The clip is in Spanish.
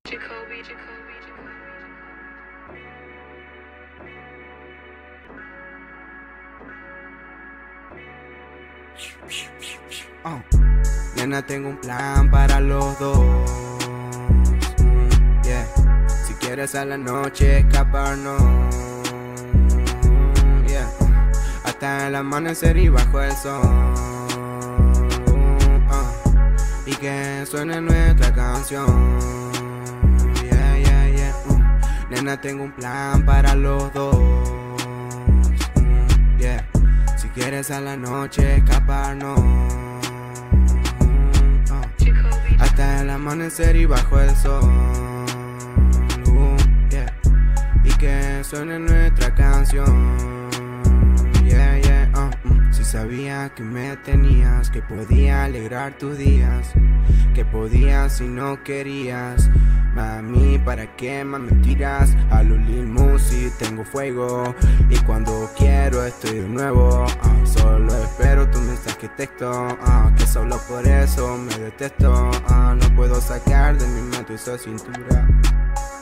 Jacoby. Nena, tengo un plan para los dos. Yeah. Si quieres a la noche escaparnos, yeah. Hasta el amanecer y bajo el sol, y que suene nuestra canción. Yeah, yeah, yeah. Nena, tengo un plan para los dos. Yeah. Si quieres a la noche escaparnos, hasta el amanecer y bajo el sol, yeah. Y que suene nuestra canción. Yeah, yeah, Si sabía que me tenías, que podía alegrar tus días, que podías si no querías. Mami, ¿para qué más mentiras? A los Lil Musi tengo fuego, y cuando quiero estoy de nuevo. Solo espero tu mensaje texto, que solo por eso me detesto. No puedo sacar de mi mente esa cintura.